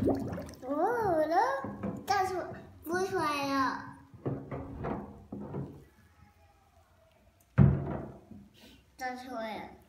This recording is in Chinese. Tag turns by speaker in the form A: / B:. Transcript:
A: 我的倒出不出来了，倒出来了。